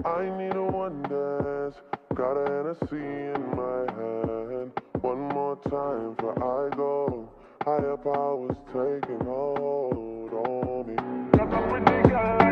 I need a one dance, got a Hennessy in my hand. One more time before I go. Higher powers taking hold on me. Got a pretty girl